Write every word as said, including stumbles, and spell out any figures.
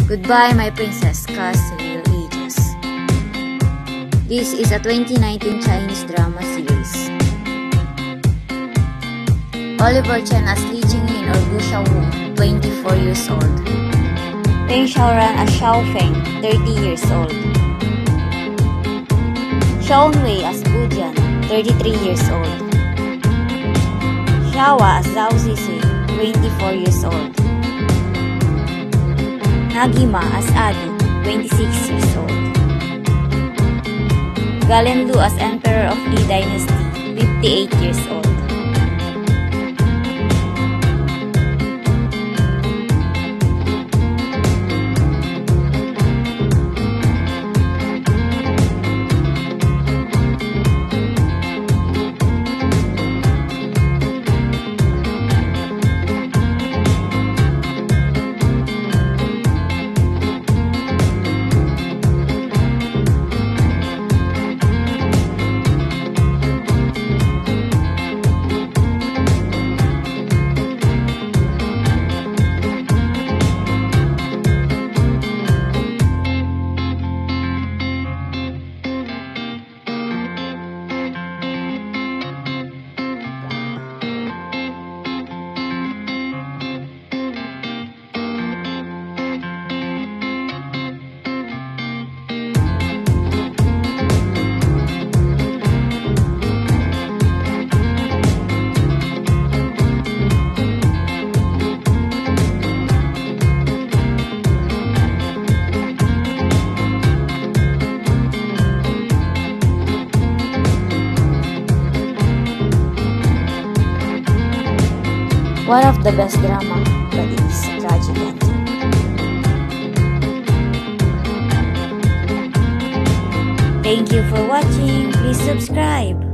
Goodbye, My Princess, Cast Real Ages. This is a twenty nineteen Chinese drama series. Oliver Chen as Li Jingyin or Gu Xiaowu, twenty-four years old. Peng Xiaoran as Xiao Feng, thirty years old. Xiao Wei as Bu Jian, thirty-three years old. Xiaowa as Zhao Zixi, twenty-four years old. Nagima as Adi, twenty-six years old. Galen Lu as Emperor of Li Dynasty, fifty-eight years old. One of the best drama, but it is a tragic ending. Thank you for watching. Please subscribe.